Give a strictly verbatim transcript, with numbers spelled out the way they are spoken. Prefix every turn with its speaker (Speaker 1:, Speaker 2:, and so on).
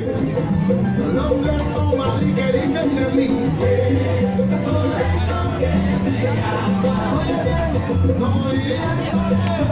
Speaker 1: Los versos más que dicen de mí. Por eso que me llamas. No iré a saber.